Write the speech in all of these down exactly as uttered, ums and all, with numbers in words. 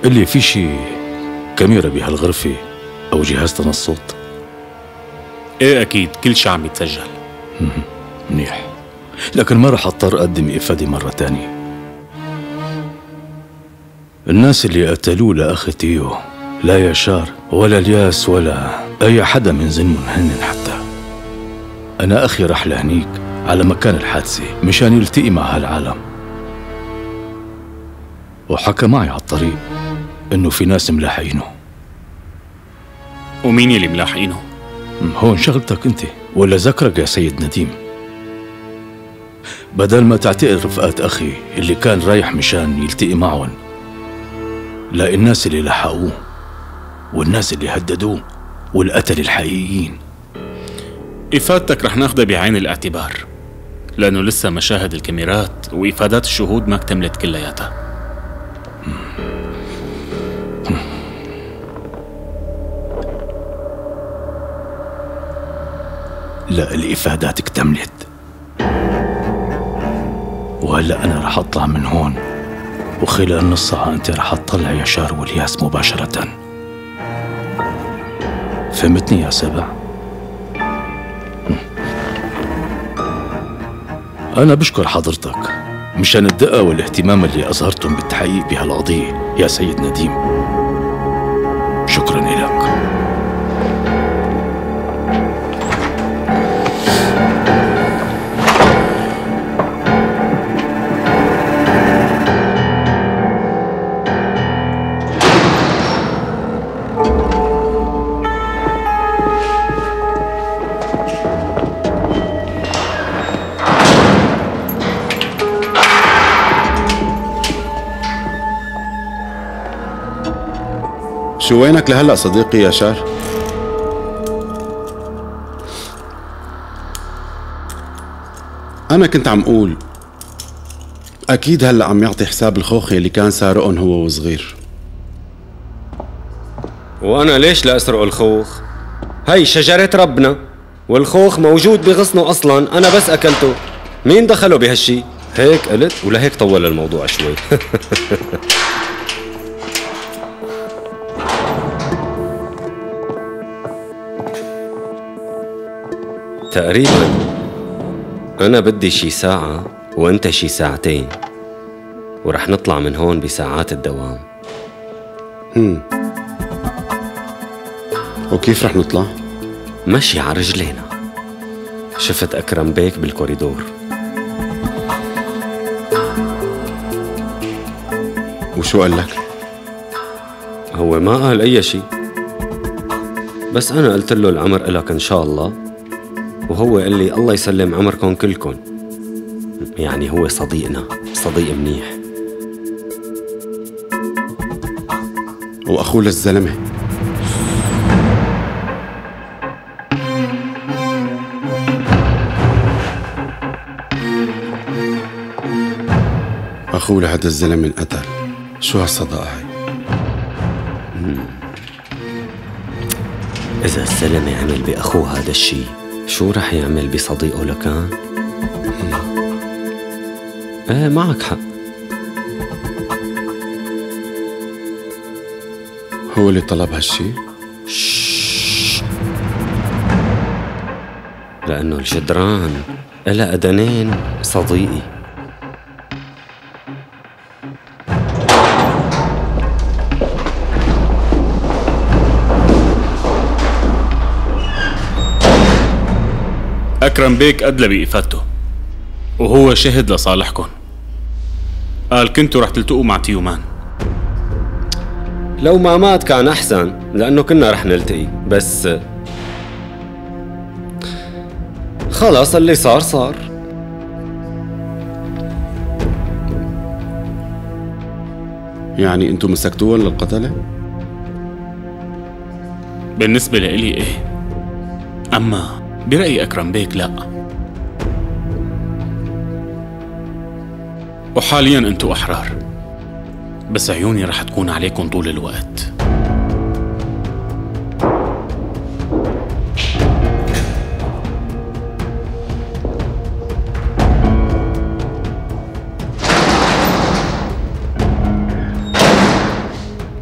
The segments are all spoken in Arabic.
اللي في شي كاميرا بهالغرفة أو جهاز تنصت؟ ايه أكيد، كل شي عم يتسجل. منيح، لكن ما رح أضطر أقدم إفادة مرة تانية. الناس اللي قتلوه لأخي تيو لا يشار ولا الياس ولا أي حدا من زنهم هنن حتى. أنا أخي رح لهنيك على مكان الحادثة مشان يلتقي مع هالعالم، وحكى معي على الطريق إنه في ناس ملاحقينه. ومين يلي ملاحقينه؟ هون شغلتك أنت ولا ذكرك يا سيد نديم؟ بدل ما تعتقل رفقات أخي اللي كان رايح مشان يلتقي معهم، لا الناس اللي لحقوه والناس اللي هددوه والقتل الحقيقيين. إفادتك رح ناخدها بعين الاعتبار، لأنه لسه مشاهد الكاميرات وإفادات الشهود ما اكتملت كلياتها. لا، الإفادات اكتملت، وهلأ أنا رح أطلع من هون، وخلال نص ساعة أنت رح تطلع يشار والياس مباشرة. فهمتني يا سبع؟ أنا بشكر حضرتك مشان الدقة والاهتمام اللي أظهرتم بالتحقيق بهالقضية يا سيد نديم. شكرا لك. شو وينك لهلأ صديقي يشار؟ أنا كنت عم أقول أكيد هلأ عم يعطي حساب الخوخي اللي كان سارقهم هو وصغير. وأنا ليش لا أسرق الخوخ؟ هي شجرة ربنا، والخوخ موجود بغصنه أصلا، أنا بس أكلته. مين دخله بهالشي؟ هيك قلت ولهيك طول الموضوع شوي. تقريبا أنا بدي شي ساعة وأنت شي ساعتين، ورح نطلع من هون بساعات الدوام. هم وكيف رح نطلع؟ مشي على رجلينا. شفت أكرم بيك بالكوريدور. وشو قال لك؟ هو ما قال أي شي، بس أنا قلت له العمر إلك إن شاء الله، وهو قال لي الله يسلم عمركم كلكم. يعني هو صديقنا، صديق منيح. وأخوه للزلمة أخوه لهذا الزلمة انقتل. شو هالصداقة هاي؟ إذا الزلمة عمل بأخوه هذا الشي، شو رح يعمل بصديقه لكان؟ ايه معك حق. هو اللي طلب هالشي؟ شش. لأنه الجدران إلها أذنين صديقي. أكرم بيك أدلى بإفادته، وهو شهد لصالحكم. قال كنتوا رح تلتقوا مع تيومان. لو ما مات كان أحسن، لأنه كنا رح نلتقي، بس خلاص اللي صار صار. يعني انتو مسكتوهم للقتلة؟ بالنسبة لإلي إيه، أما برأي أكرم بيك لا. وحاليا أنتوا أحرار، بس عيوني رح تكون عليكم طول الوقت.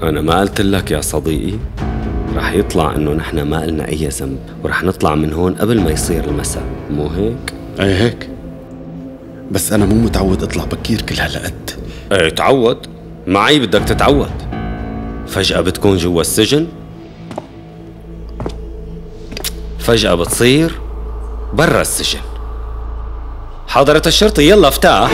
أنا ما قلت لك يا صديقي؟ رح يطلع إنه نحن ما قلنا أي ذنب، ورح نطلع من هون قبل ما يصير المساء، مو هيك؟ ايه هيك، بس أنا مو متعود أطلع بكير كل هالقد. ايه تعود، معي بدك تتعود. فجأة بتكون جوا السجن، فجأة بتصير برا السجن. حضرة الشرطي يلا افتح.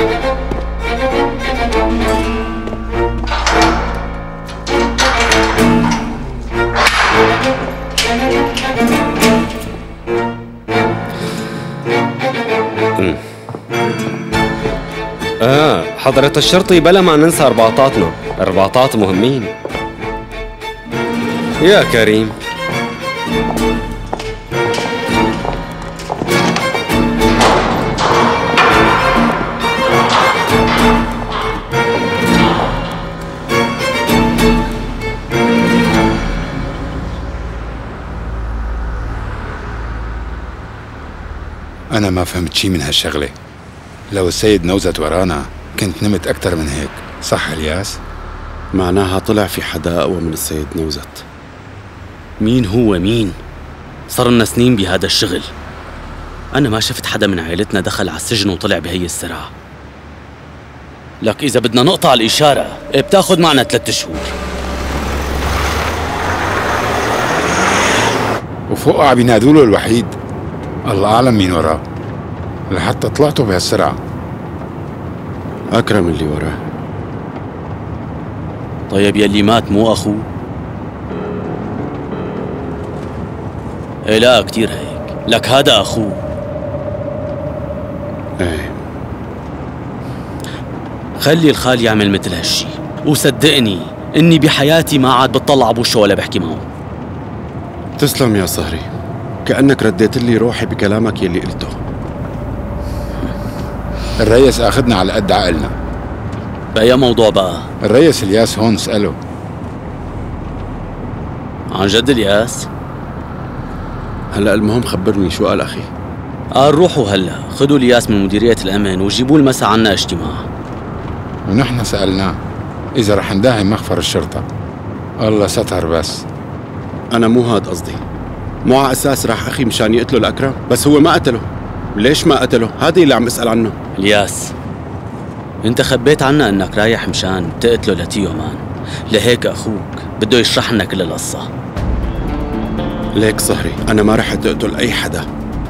آه حضرة الشرطي بلا ما ننسى رباطاتنا، الرباطات مهمين. يا كريم. أنا ما فهمت شي من هالشغلة. لو السيد نوزت ورانا كنت نمت أكتر من هيك، صح الياس؟ معناها طلع في حدا أقوى من السيد نوزت. مين هو مين؟ صار لنا سنين بهذا الشغل. أنا ما شفت حدا من عائلتنا دخل على السجن وطلع بهي السرعة. لك إذا بدنا نقطع الإشارة بتاخد معنا ثلاثة شهور. وفوق عم ينادوله الوحيد، الله أعلم مين وراه، لحتى طلعتوا بهالسرعة. أكرم اللي وراه. طيب يلي مات مو أخوه؟ إيه لا كتير هيك، لك هذا أخوه. ايه خلي الخال يعمل مثل هالشي، وصدقني إني بحياتي ما عاد بتطلع بوشه ولا بحكي معه. تسلم يا صهري، كأنك رديت لي روحي بكلامك يلي قلته. الريس أخذنا على قد عقلنا. بأي موضوع بقى؟ الريس الياس هون اسأله. عن جد الياس؟ هلأ المهم خبرني شو قال أخي. قال روحوا هلا خدوا الياس من مديرية الأمن وجيبوا المسا عنا اجتماع. ونحن سألناه إذا رح نداهم مخفر الشرطة. الله ستر. بس أنا مو هاد قصدي، مو على أساس راح أخي مشان يقتله الأكرم، بس هو ما قتله. ليش ما قتله؟ هذا اللي عم أسأل عنه. الياس انت خبيت عنا انك رايح مشان تقتله لتيو مان، لهيك اخوك بده يشرح لنا كل القصة. ليك صهري، أنا ما رح أقتل أي حدا،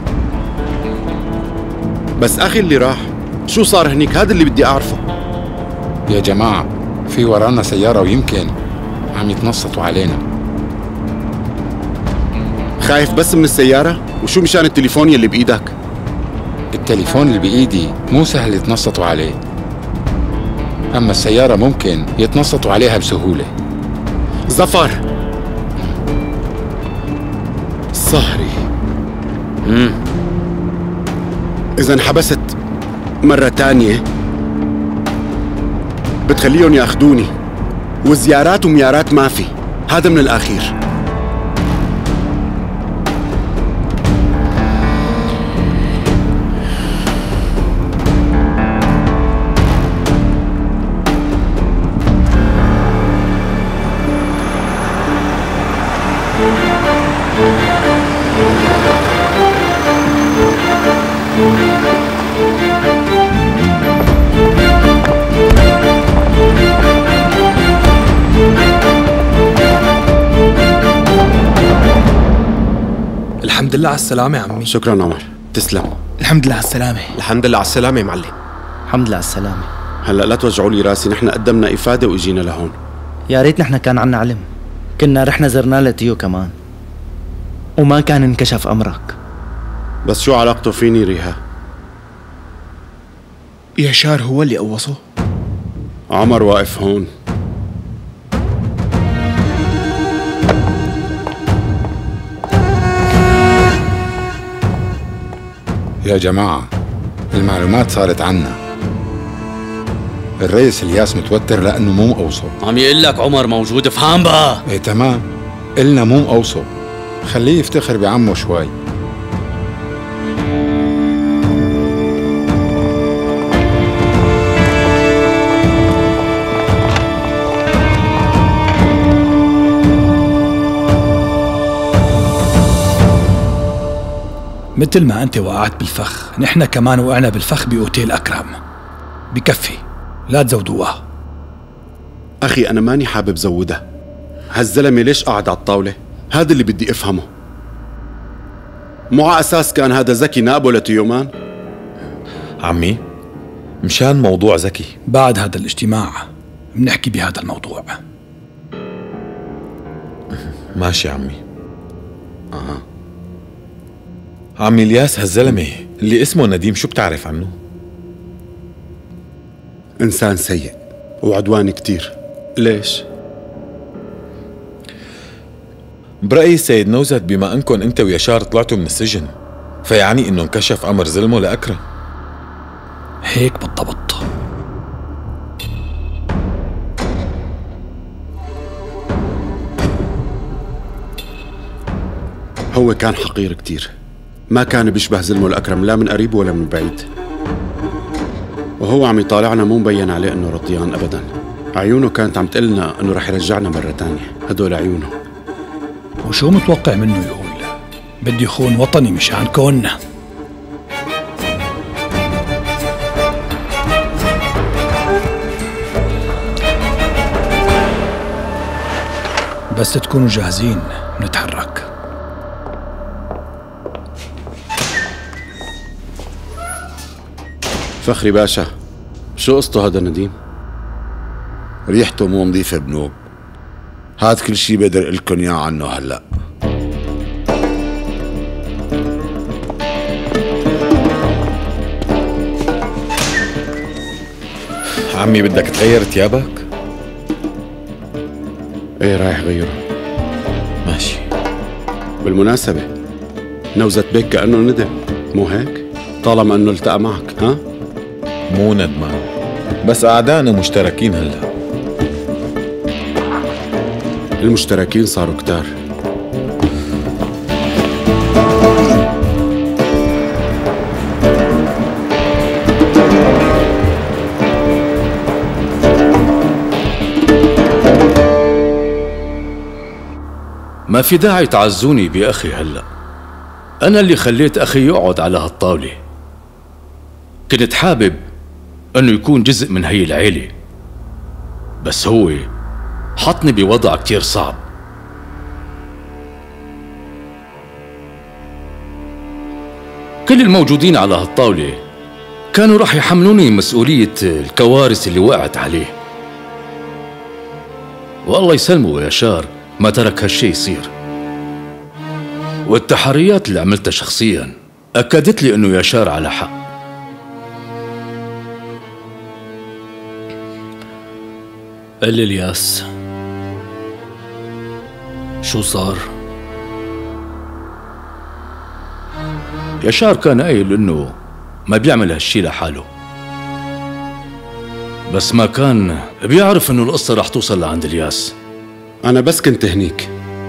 بس أخي اللي راح شو صار هنيك؟ هذا اللي بدي أعرفه. يا جماعة في ورانا سيارة ويمكن عم يتنصتوا علينا. خايف بس من السيارة؟ وشو مشان التليفون يلي بإيدك؟ التليفون اللي بإيدي مو سهل يتنصتوا عليه، أما السيارة ممكن يتنصتوا عليها بسهولة. ظفر صهري، امم إذا انحبست مرة تانية بتخليهم ياخدوني، وزيارات وميارات ما في، هذا من الأخير. الحمد لله على السلامة يا عمي. شكرا عمر، تسلم. الحمد لله على السلامة. الحمد لله على السلامة يا معلم. الحمد لله على السلامة. هلا لا توجعوا لي راسي، نحن قدمنا إفادة وإجينا لهون. يا ريت نحن كان عنا علم، كنا رحنا زرنا لتيو كمان وما كان انكشف أمرك. بس شو علاقته فيني ريها؟ يشار هو اللي قوصه. عمر واقف هون. يا جماعة المعلومات صارت عنا. الرئيس الياس متوتر لأنه مو مقوصه. عم يقول لك عمر موجود، افهم بقى. ايه تمام، قلنا مو مقوصه، خليه يفتخر بعمه شوي. مثل ما أنت وقعت بالفخ نحن كمان وقعنا بالفخ بأوتيل أكرم. بكفي، لا تزودوها. أخي أنا ماني حابب زودها. هالزلمة ليش قاعد على الطاولة؟ هذا اللي بدي أفهمه. مو على أساس كان هذا زكي نائبه لتيومان؟ عمي مشان موضوع زكي بعد هذا الاجتماع بنحكي بهذا الموضوع. ماشي عمي. أه. عمي الياس، هالزلمة اللي اسمه نديم شو بتعرف عنه؟ إنسان سيء وعدواني كتير. ليش؟ برأيي سيد نوزت بما أنكم أنت ويشار طلعتوا من السجن فيعني إنه انكشف أمر ظلمه لأكرم. هيك بالضبط. هو كان حقير كتير، ما كان بيشبه زلمه الأكرم لا من قريب ولا من بعيد، وهو عم يطالعنا مو مبين عليه انه رضيان ابدا. عيونه كانت عم تقلنا انه رح يرجعنا مرة تانية. هدول عيونه. وشو متوقع منه يقول بدي يخون وطني مشان كوننا؟ بس تكونوا جاهزين نتحرك. فخري باشا، شو قصته هذا نديم؟ ريحته مو نظيفة بنوب. هاد كل شي بقدر قلكن اياه عنه هلأ. عمي بدك تغير ثيابك؟ ايه رايح غيره. ماشي. بالمناسبة نوزت بيك كأنه ندم، مو هيك؟ طالما انه التقى معك. ها؟ مو ندمان، بس أعدائنا مشتركين هلا. المشتركين صاروا كتار. ما في داعي تعزوني بأخي هلأ. أنا اللي خليت أخي يقعد على هالطاولة. كنت حابب أنه يكون جزء من هي العيلة، بس هو حطني بوضع كتير صعب. كل الموجودين على هالطاولة كانوا راح يحملوني مسؤولية الكوارث اللي وقعت عليه، والله يسلمه يشار ما ترك هالشي يصير. والتحريات اللي عملتها شخصيا أكدت لي أنه يشار على حق. قل لي الياس، شو صار؟ يشار كان قايل انه ما بيعمل هالشي لحاله، بس ما كان بيعرف انه القصة رح توصل لعند الياس. انا بس كنت هنيك،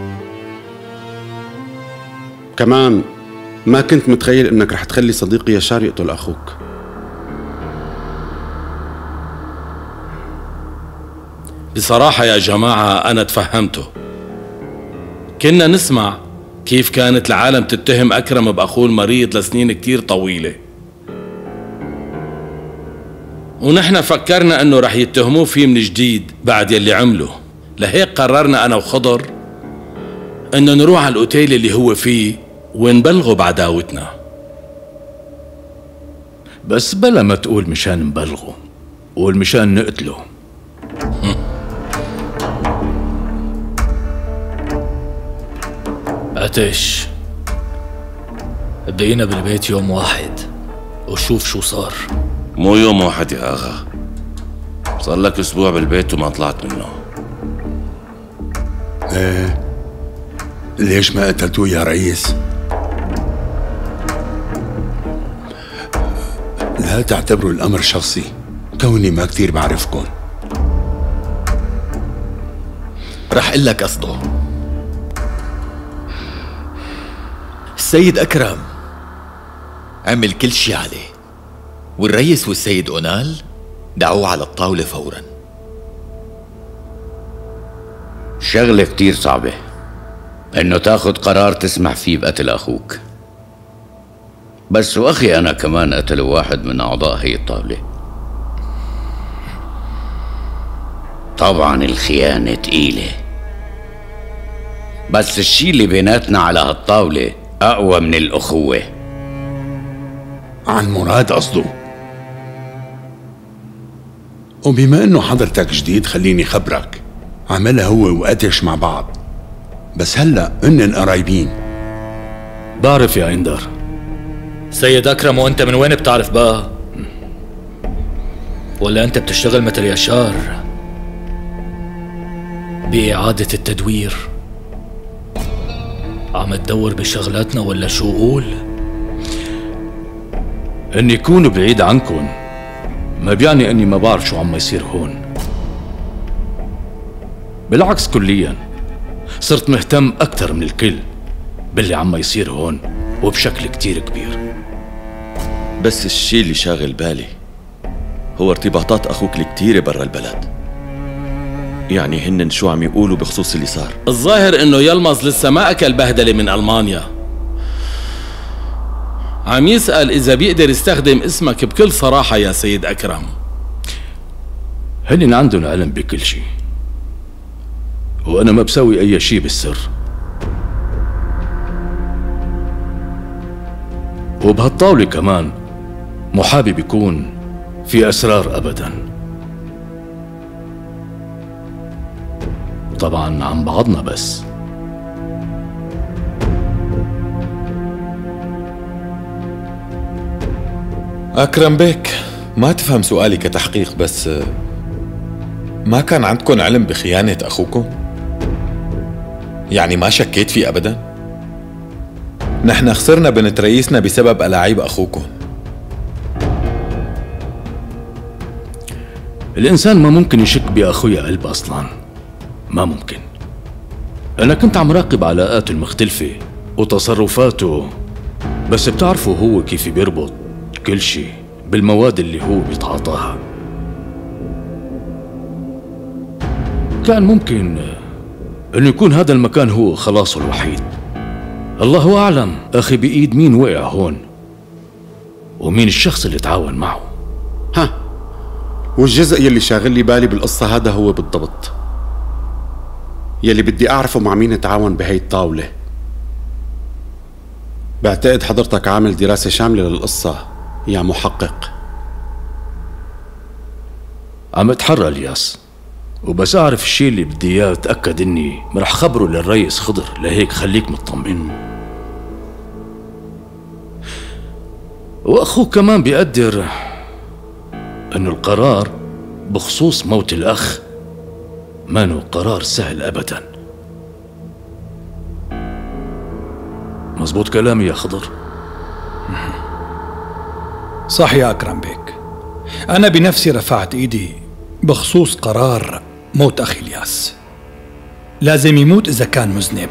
كمان ما كنت متخيل انك رح تخلي صديقي يشار يقتل اخوك. بصراحة يا جماعة أنا تفهمته. كنا نسمع كيف كانت العالم تتهم أكرم بأخوه المريض لسنين كتير طويلة، ونحن فكرنا أنه رح يتهموه فيه من جديد بعد يلي عمله. لهيك قررنا أنا وخضر أنه نروح على الأوتيل اللي هو فيه ونبلغه بعداوتنا. بس بلا ما تقول مشان نبلغه، قول مشان نقتله. عتش، بقينا بالبيت يوم واحد وشوف شو صار. مو يوم واحد يا أغا، صار لك أسبوع بالبيت وما طلعت منه. ايه ليش ما قتلتوه يا رئيس؟ لا تعتبروا الأمر شخصي، كوني ما كتير بعرفكم. رح قل لك قصده. السيد أكرم عمل كل شي عليه، والرئيس والسيد أونال دعوه على الطاولة فورا. شغلة كتير صعبة انه تاخد قرار تسمح فيه بقتل اخوك. بس واخي انا كمان قتل واحد من اعضاء هي الطاولة. طبعا الخيانة تقيلة، بس الشي اللي بيناتنا على هالطاولة اقوى من الاخوة. عن مراد قصده. وبما انه حضرتك جديد خليني خبرك، عملها هو وقتش مع بعض، بس هلا هن قرايبين. بعرف يا اندر. سيد أكرم، وأنت من وين بتعرف بقى؟ ولا أنت بتشتغل مثل يشار بإعادة التدوير؟ عم تدور بشغلاتنا ولا شو قول؟ اني كون بعيد عنكن ما بيعني اني ما بعرف شو عم يصير هون. بالعكس كليا صرت مهتم اكثر من الكل باللي عم يصير هون وبشكل كتير كبير. بس الشي اللي شاغل بالي هو ارتباطات اخوك الكتيرة برا البلد. يعني هنن شو عم يقولوا بخصوص اللي صار؟ الظاهر انه يلمظ لسه ما اكل بهدلة من المانيا. عم يسأل اذا بيقدر يستخدم اسمك بكل صراحة يا سيد اكرم. هنن عندهم علم بكل شي، وانا ما بسوي اي شي بالسر. وبهالطاولة كمان مو حابب يكون في اسرار ابدا. طبعا عن بعضنا بس. أكرم بيك، ما تفهم سؤالي كتحقيق، بس ما كان عندكم علم بخيانة أخوكم؟ يعني ما شكيت فيه أبدا؟ نحن خسرنا بنت رئيسنا بسبب ألاعيب أخوكم. الإنسان ما ممكن يشك بأخويا قلب أصلاً، ما ممكن. أنا كنت عم راقب علاقاته المختلفة وتصرفاته، بس بتعرفوا هو كيف بيربط كل شي بالمواد اللي هو بيتعاطاها. كان ممكن إنه يكون هذا المكان هو خلاصه الوحيد. الله أعلم أخي بإيد مين وقع هون ومين الشخص اللي تعاون معه. ها، والجزء يلي شاغل لي بالي بالقصة هذا هو بالضبط يلي بدي أعرفه مع مين تعاون بهي الطاولة. بعتقد حضرتك عامل دراسة شاملة للقصة يا محقق. عم اتحرى الياس، وبس أعرف الشي اللي بدي إياه أتأكد إني رح خبره للرئيس خضر، لهيك خليك مطمئن. وأخوك كمان بيقدر إنه القرار بخصوص موت الأخ مانو قرار سهل أبدا. مزبوط كلامي يا خضر؟ صح يا أكرم بيك، أنا بنفسي رفعت إيدي بخصوص قرار موت أخي الياس. لازم يموت إذا كان مذنب.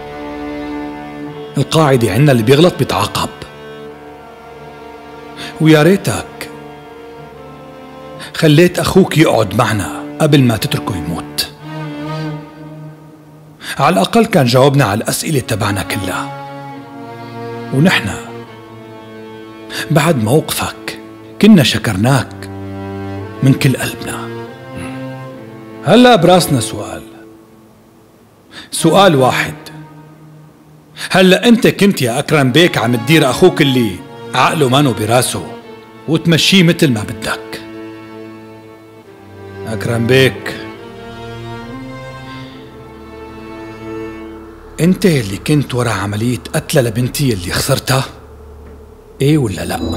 القاعدة عنا اللي بيغلط بيتعاقب، ويا ريتك خليت أخوك يقعد معنا قبل ما تتركه يموت. على الأقل كان جاوبنا على الأسئلة تبعنا كلها، ونحن بعد موقفك كنا شكرناك من كل قلبنا. هلأ براسنا سؤال سؤال واحد. هلأ أنت كنت يا أكرم بيك عم تدير أخوك اللي عقله مانو براسه وتمشيه مثل ما بدك. أكرم بيك، أنت اللي كنت ورا عملية قتلة لبنتي اللي خسرتها؟ إيه ولا لأ؟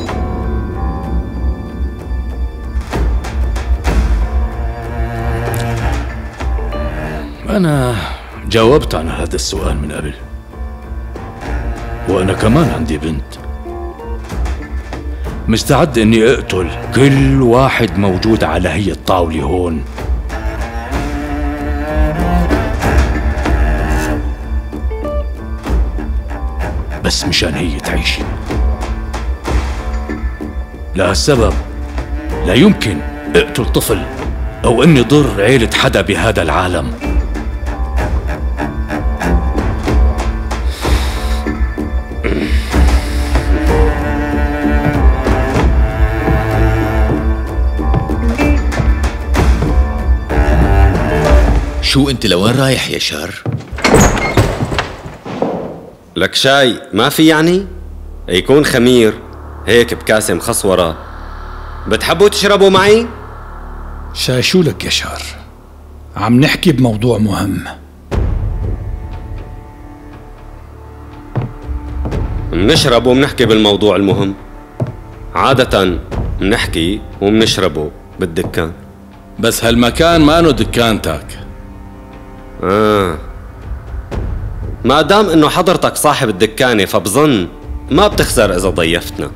أنا جاوبت عن هذا السؤال من قبل، وأنا كمان عندي بنت. مستعد إني أقتل كل واحد موجود على هي الطاولة هون. بس مشان هي تعيش. لهالسبب لا يمكن اقتل طفل أو إني ضر عيلة حدا بهذا العالم. شو انت لوين رايح يا شار؟ لك شاي ما في يعني؟ يكون خمير هيك بكاسة مخصورة. بتحبوا تشربوا معي؟ شاي شو لك يا شار؟ عم نحكي بموضوع مهم. منشرب ومنحكي بالموضوع المهم. عادة منحكي ومنشربه بالدكان. بس هالمكان مانو دكانتك. آه ما دام انه حضرتك صاحب الدكانة فبظن ما بتخسر اذا ضيفتنا.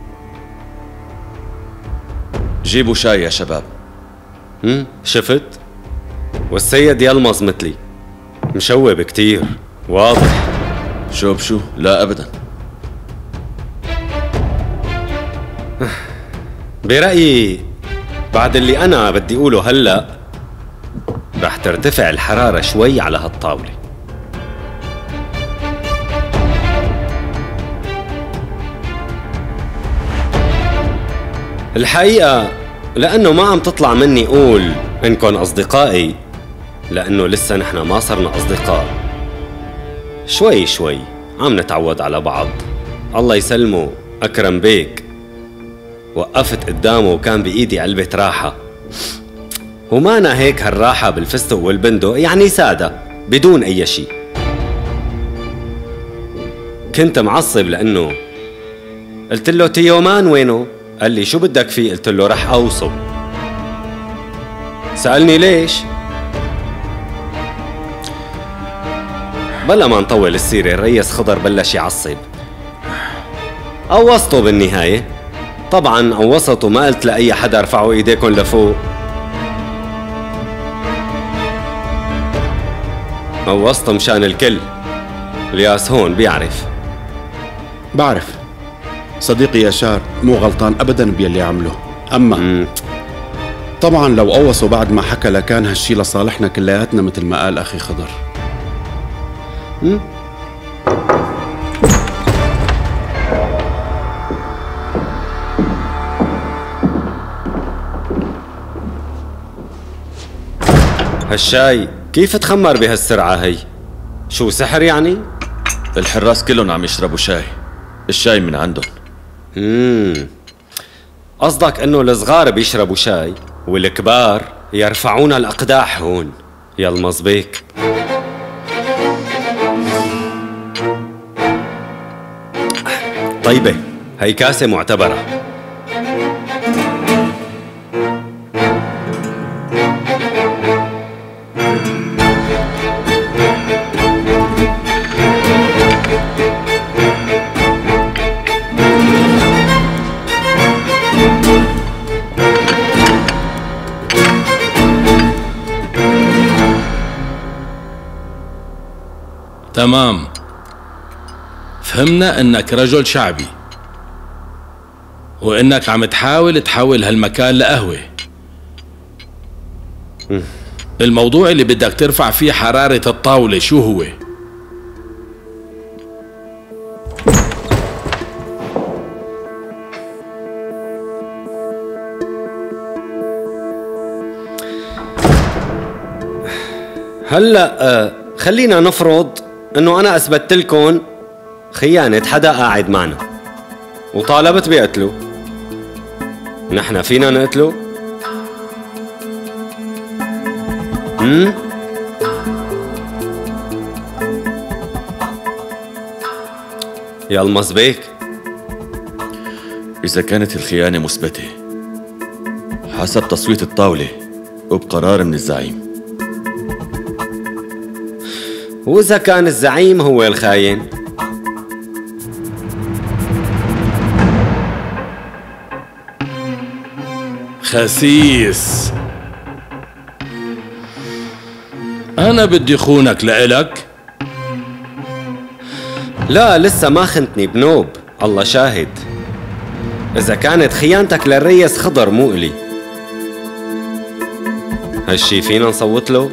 جيبوا شاي يا شباب. هم شفت؟ والسيد يلمظ مثلي مشوب كتير واضح. شو بشو؟ لا ابدا. برأيي بعد اللي انا بدي اقوله هلأ رح ترتفع الحرارة شوي على هالطاولة. الحقيقة لأنه ما عم تطلع مني قول إنكن أصدقائي، لأنه لسه نحن ما صرنا أصدقاء. شوي شوي عم نتعود على بعض. الله يسلمه أكرم بيك وقفت قدامه وكان بإيدي علبة راحة، ومانا هيك هالراحة بالفستق والبندق، يعني سادة بدون أي شيء. كنت معصب لأنه قلت له تيومان وينه؟ قال لي شو بدك فيه؟ قلت له رح أوصب. سألني ليش؟ بلا ما نطول السيرة الريس خضر بلش يعصب. قوصته بالنهاية. طبعا قوصته ما قلت لأي حدا ارفعوا ايديكم لفوق. قوصته مشان الكل. الياس هون بيعرف. بعرف صديقي يشار مو غلطان ابدا باللي عمله، اما مم. طبعا لو قوصوا بعد ما حكى لكان هالشي لصالحنا كلياتنا مثل ما قال اخي خضر. مم. هالشاي كيف تخمر بهالسرعة هي؟ شو سحر يعني؟ الحراس كلهم عم يشربوا شاي، الشاي من عندهم. امم قصدك انه الصغار بيشربوا شاي والكبار يرفعون الاقداح هون. يلمظ بيك. طيبة هي كاسة معتبرة. تمام، فهمنا انك رجل شعبي وانك عم تحاول تحول هالمكان لقهوة. الموضوع اللي بدك ترفع فيه حرارة الطاولة شو هو؟ هلأ آه خلينا نفرض انه انا اثبتت لكم خيانة حدا قاعد معنا وطالبت بقتله. نحن فينا نقتله؟ امم يلمظ بيك. إذا كانت الخيانة مثبتة حسب تصويت الطاولة وبقرار من الزعيم، وإذا كان الزعيم هو الخاين؟ خسيس، أنا بدي خونك لإلك. لا لسه ما خنتني بنوب، الله شاهد. إذا كانت خيانتك للريس خضر مو إلي، هالشي فينا نصوت له؟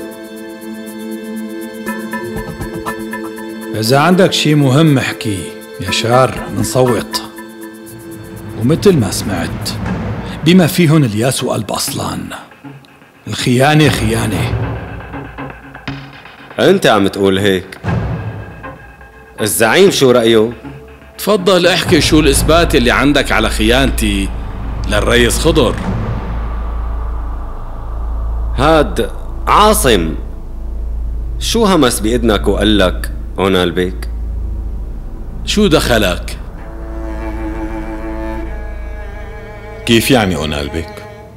إذا عندك شي مهم احكي يا شار منصوت. ومثل ما سمعت بما فيهن الياس وقلب أصلان، الخيانة خيانة. انت عم تقول هيك. الزعيم شو رأيه؟ تفضل احكي شو الإثبات اللي عندك على خيانتي للريس خضر. هاد عاصم شو همس بإذنك وقال لك أونال بيك؟ شو دخلك؟ كيف يعني أونال بيك؟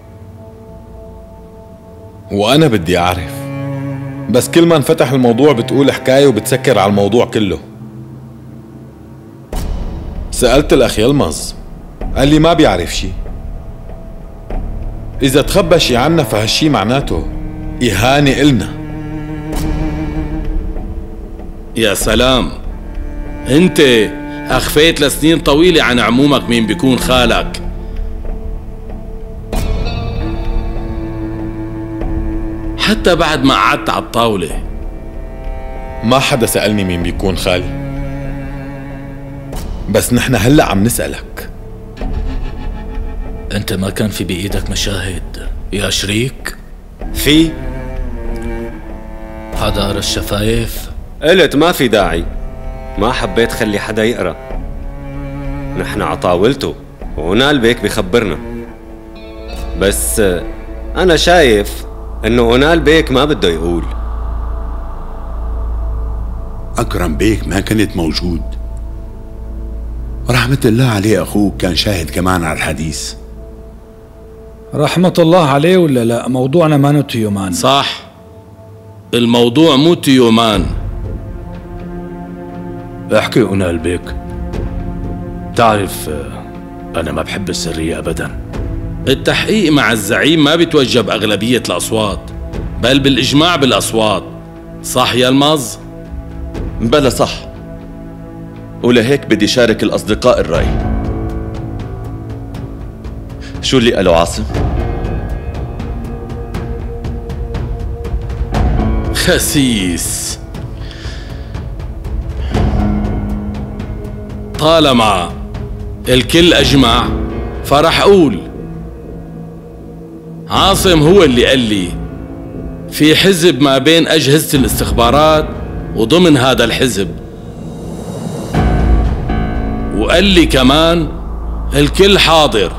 وأنا بدي أعرف، بس كل ما انفتح الموضوع بتقول حكاية وبتسكر على الموضوع كله. سألت الأخ يلمظ قال لي ما بيعرف شي. إذا تخبى شي عنا فهالشي معناته إهانة إلنا. يا سلام، انت أخفيت لسنين طويلة عن عمومك مين بيكون خالك. حتى بعد ما قعدت على الطاولة ما حدا سألني مين بيكون خالي، بس نحن هلأ عم نسألك. انت ما كان في بإيدك مشاهد يا شريك؟ في حدا قرا الشفايف؟ قلت ما في داعي، ما حبيت خلي حدا يقرأ. نحن عطاولته وأونال بيك بخبرنا، بس أنا شايف إنه أونال بيك ما بده يقول. أكرم بيك ما كنت موجود، رحمة الله عليه أخوك كان شاهد كمان على الحديث. رحمة الله عليه ولا لا؟ موضوعنا ما تيومان. صح، الموضوع مو تيومان. احكي أونال بيك. تعرف أنا ما بحب السرية أبدا. التحقيق مع الزعيم ما بيتوجه بأغلبية الأصوات، بل بالإجماع بالأصوات. صح يا المز؟ بلا صح، ولهيك بدي شارك الأصدقاء الرأي. شو اللي قاله عاصم؟ خسيس. طالما الكل أجمع فرح أقول عاصم هو اللي قال لي في حزب ما بين أجهزة الاستخبارات وضمن هذا الحزب، وقال لي كمان الكل حاضر،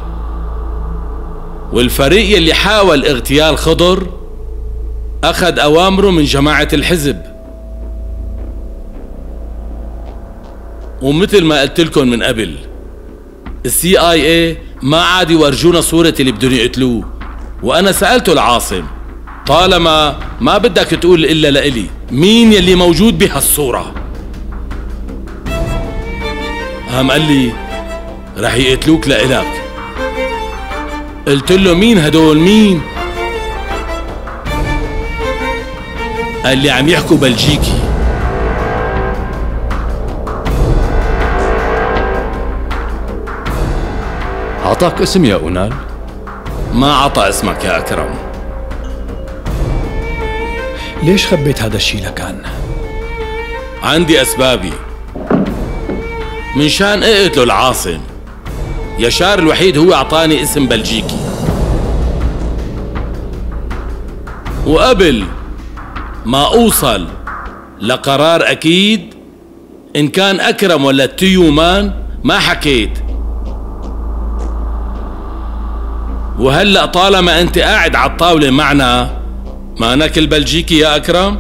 والفريق اللي حاول اغتيال خضر أخذ أوامره من جماعة الحزب. ومثل ما قلت لكم من قبل، السي اي اي ما عاد يورجونا صورة اللي بدهم يقتلوه. وأنا سألته العاصم، طالما ما بدك تقول إلا لإلي مين يلي موجود بهالصورة؟ قام قال لي رح يقتلوك لإلك. قلت له مين هدول مين؟ قال لي عم يحكوا بلجيكي. أعطاك اسم يا أونال؟ ما عطى اسمك يا أكرم. ليش خبيت هذا الشيء لكان؟ عندي أسبابي، من شان اقتله العاصم. يشار الوحيد هو أعطاني اسم بلجيكي، وقبل ما أوصل لقرار أكيد إن كان أكرم ولا تيومان ما حكيت. وهلأ طالما أنت قاعد على الطاولة معنا، ما ناكل بلجيكي يا أكرم؟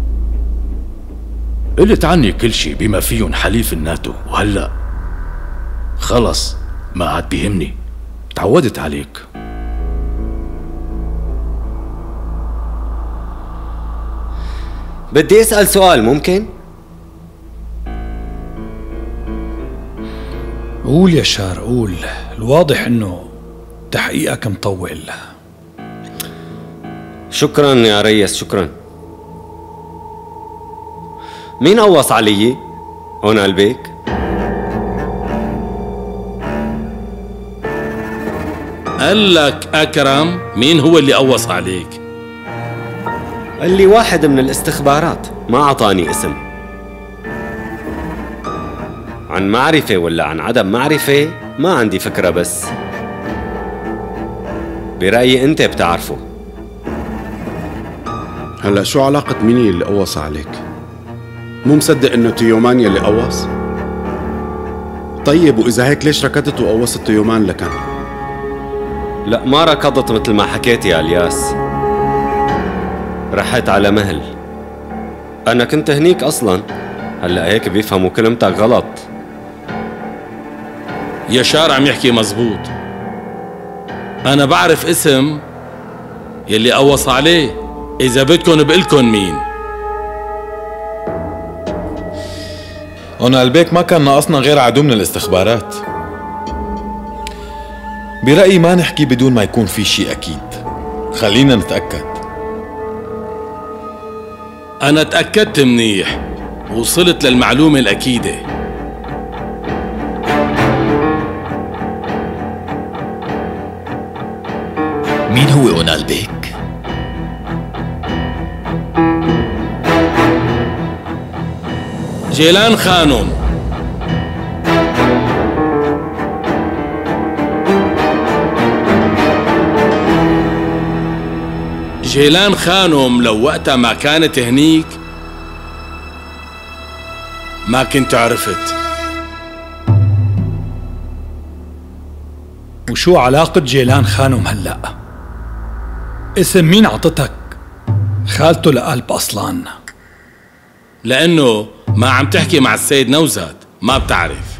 قلت عني كل شي بما فيهم حليف الناتو، وهلأ خلص ما عاد بيهمني، تعودت عليك. بدي أسأل سؤال ممكن؟ قول يا شار قول، الواضح انه تحقيقك مطول. شكرا يا ريس شكرا. مين قوص علي؟ أونال بيك؟ قال لك أكرم مين هو اللي قوص عليك؟ قال لي واحد من الاستخبارات، ما أعطاني اسم. عن معرفة ولا عن عدم معرفة ما عندي فكرة، بس برأيي أنت بتعرفه. هلا شو علاقة مين اللي قوص عليك؟ مو مصدق انه تيومان يلي قوص؟ طيب واذا هيك ليش ركضت وقوصت تيومان لكان؟ لا ما ركضت مثل ما حكيت يا الياس، رحت على مهل. انا كنت هنيك اصلا، هلا هيك بيفهموا كلمتك غلط. يشار عم يحكي مزبوط، انا بعرف اسم يلي قوص عليه، اذا بدكن بقلكن مين. أنا البيك ما كان ناقصنا غير عدو من الاستخبارات. برأيي ما نحكي بدون ما يكون في شيء أكيد، خلينا نتأكد. أنا تأكدت منيح، وصلت للمعلومة الأكيدة. مين هو أونال بيك؟ جيلان خانم. جيلان خانم لو وقتها ما كانت هنيك ما كنت عرفت. وشو علاقة جيلان خانم هلأ؟ اسم مين عطتك خالته لقلب أصلاً؟ لأنه ما عم تحكي مع السيد نوزاد، ما بتعرف.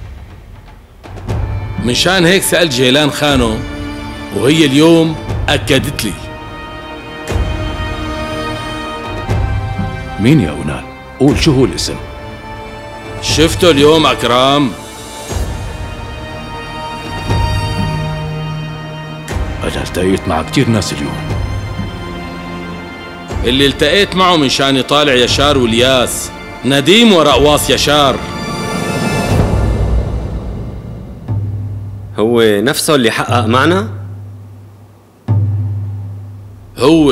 منشان هيك سألت جيلان خانم، وهي اليوم أكدت لي. مين يا أونال؟ قول شو هو الاسم؟ شفته اليوم أكرام؟ أنا التقيت مع كتير ناس اليوم. اللي التقيت معه منشان يطالع يشار والياس، نديم ورقواص يشار. هو نفسه اللي حقق معنا؟ هو.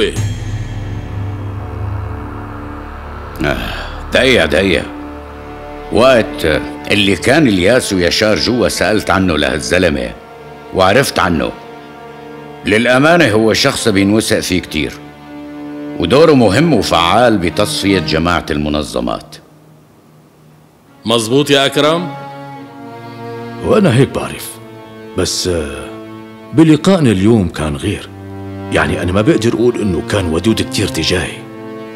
دقيقة دقيقة، وقت اللي كان الياس ويشار جوا سألت عنه لهالزلمة وعرفت عنه. للأمانة هو شخص بينوثق فيه كتير، ودوره مهم وفعال بتصفية جماعة المنظمات. مزبوط يا أكرم؟ وأنا هيك بعرف، بس بلقائنا اليوم كان غير. يعني أنا ما بقدر أقول إنه كان ودود كتير تجاهي.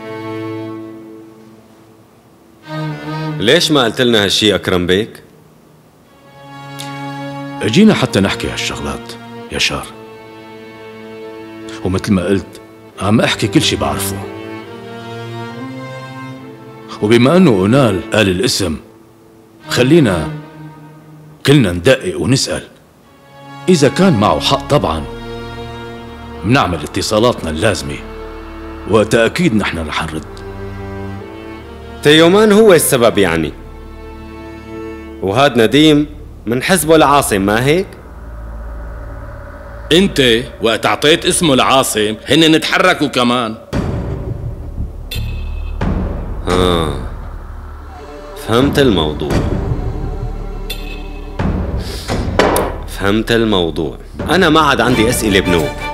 ليش ما قلت لنا هالشي أكرم بيك؟ اجينا حتى نحكي هالشغلات يشار، ومثل ما قلت عم احكي كل شي بعرفه. وبما انه أونال قال الاسم، خلينا كلنا ندقق ونسأل. إذا كان معه حق طبعا بنعمل اتصالاتنا اللازمة، وتأكيد نحن رح نرد. تيومان هو السبب يعني، وهاد نديم من حزبه لعاصم، ما هيك؟ انت وقت اعطيت اسمه لعاصم هن نتحركوا كمان. ها فهمت الموضوع فهمت الموضوع أنا ما عاد عندي أسئلة بنوب.